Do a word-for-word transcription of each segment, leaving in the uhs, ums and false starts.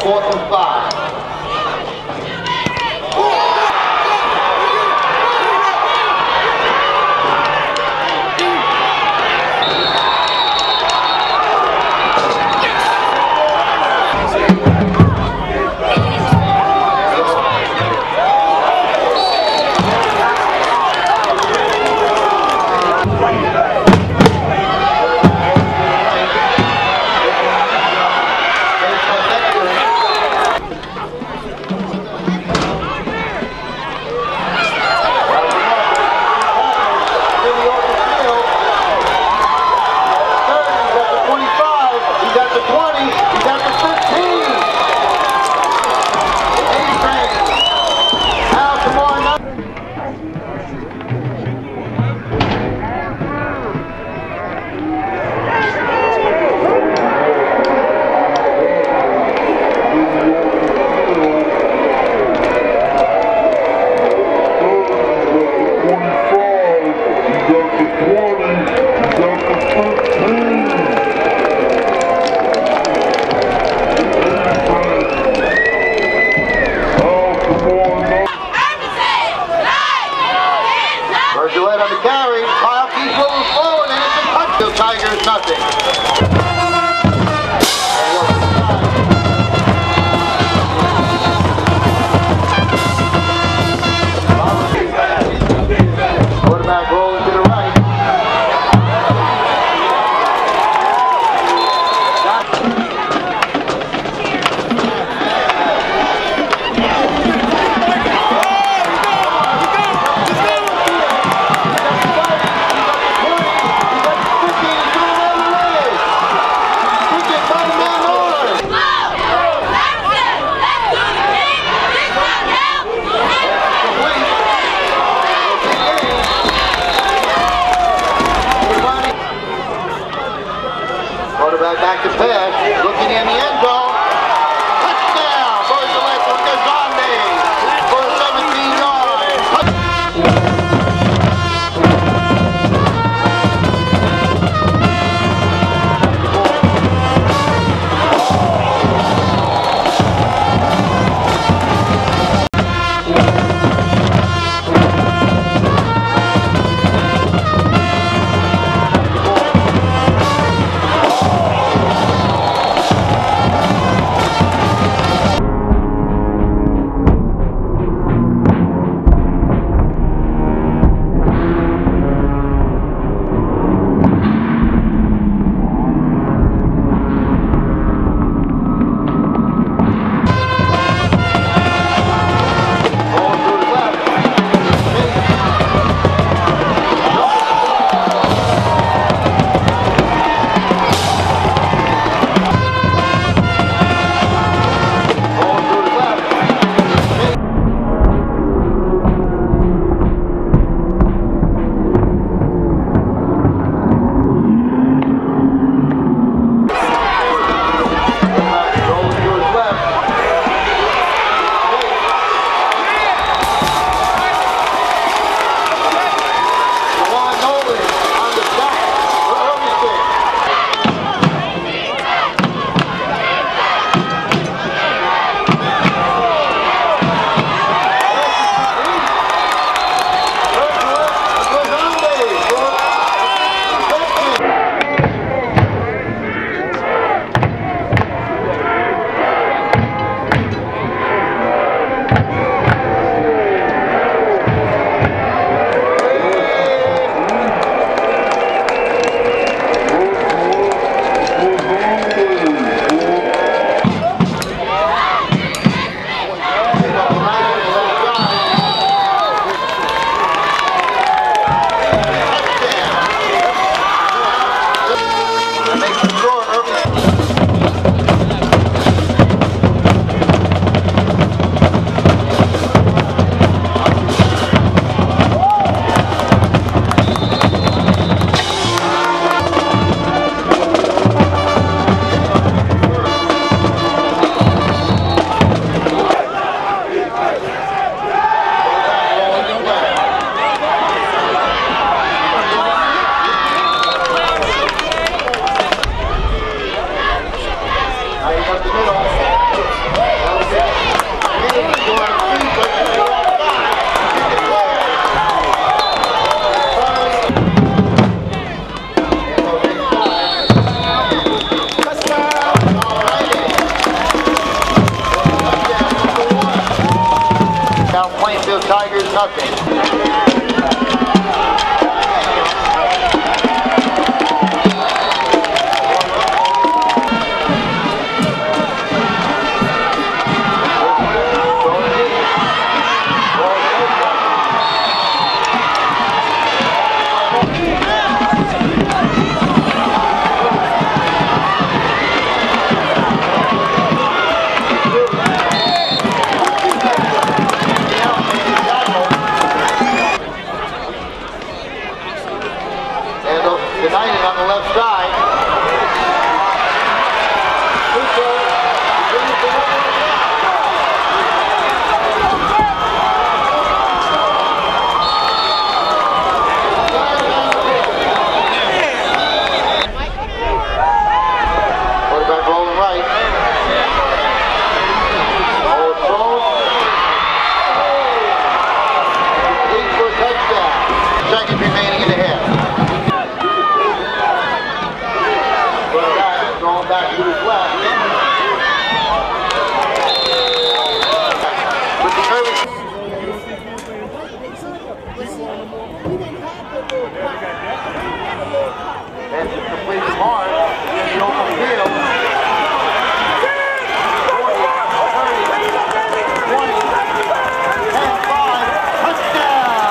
fourth and five. On the carry, Kyle keeps moving forward, and it's a touchdown. Tigers nothing. Quarterback rolling to the right. Quarterback back to pass, looking in the end zone. Touchdown! Goes away from Gazande for seventeen yards. Right up the middle. Kentucky. United on the left side. Quarterback rolling right. Oh, throw. Eight for a touchdown. Seconds remaining in the half. Going back to his left. With the Irvington. And to complete the mark in the open field. twenty, ten, five, touchdown!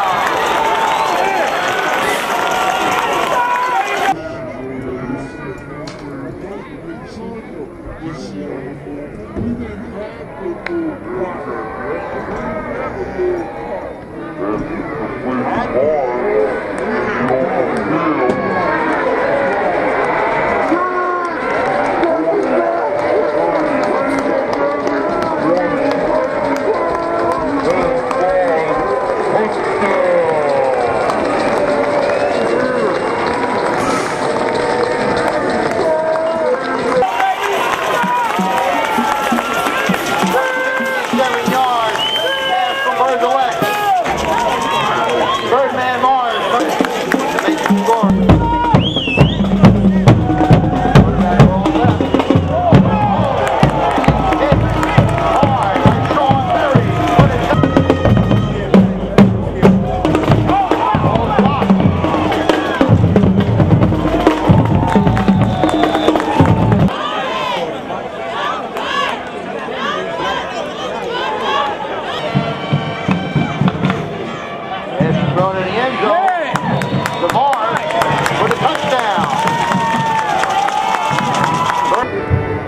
Thrown in the end zone. Lamar with a touchdown. Thrown in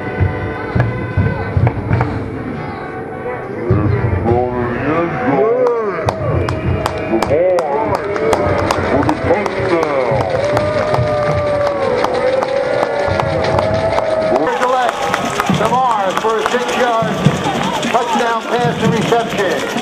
the end zone. Lamar with a touchdown. Where's the left? Lamar for a six-yard touchdown pass to reception.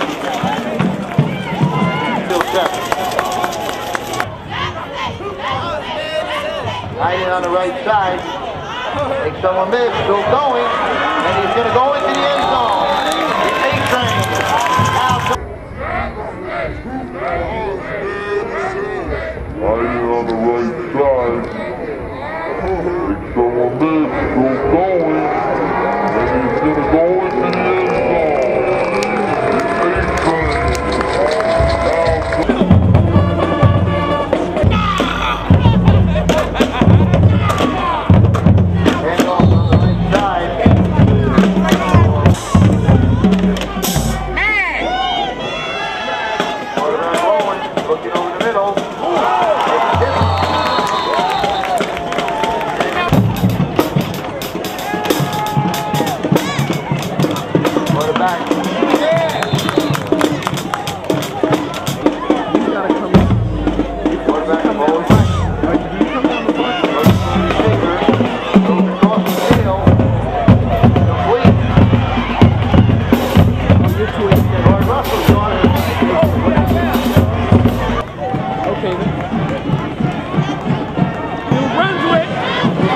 Hiding on the right side. Makes someone miss. Still going. And he's going to go into the end zone. The A-Train. Hiding on the right side. Makes someone miss. Still going. And he's going to go into the end zone. The A-Train.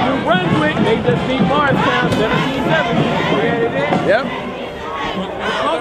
They just beat Morristown seventeen seven. Yeah, they did. Yep.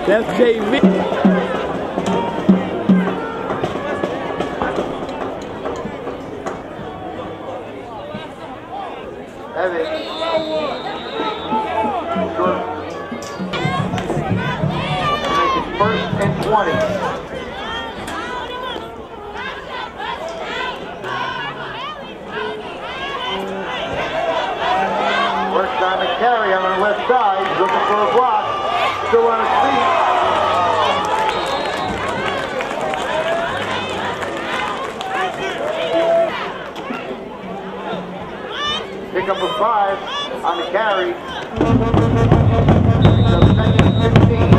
That's J V. Evan. Make it first and twenty. Works on the carry on the left side. He's looking for a block. Still on his feet. Pick up a five on the carry. Picks up second and fifteen.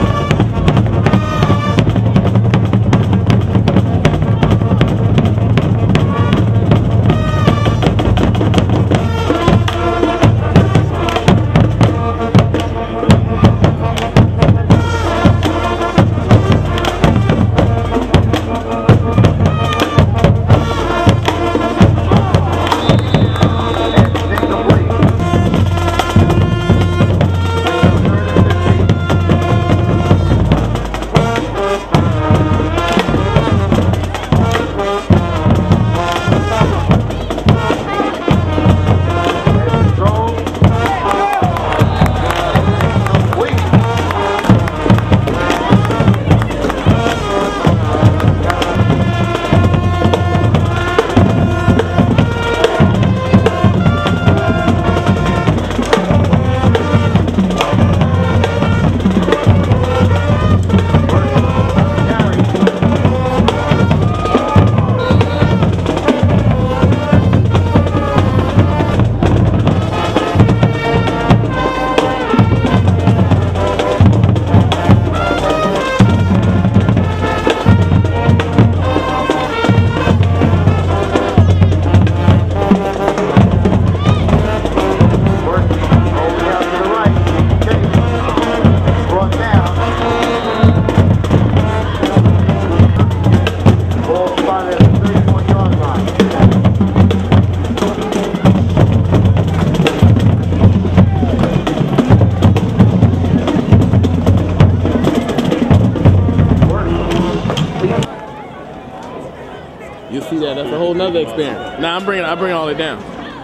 You see that? That's a whole nother experience. Now I'm bringing, I bring all it down.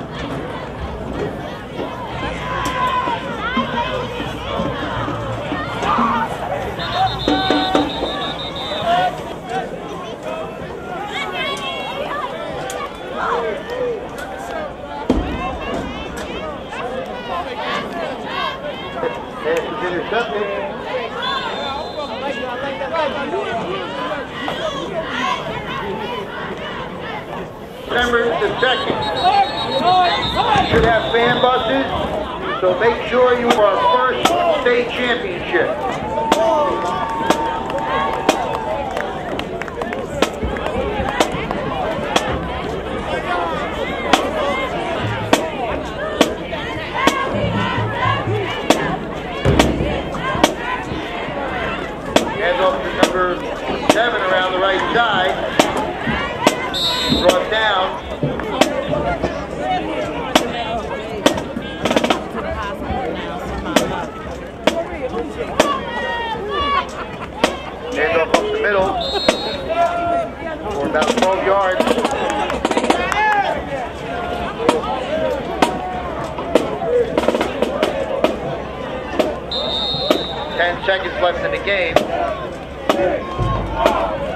Pass is intercepted. December the second. We should have fan buses, so make sure you are our first state championship. Hands off to number seven around the right side. Brought down. Hands off up the middle. For about twelve yards. Ten seconds left in the game.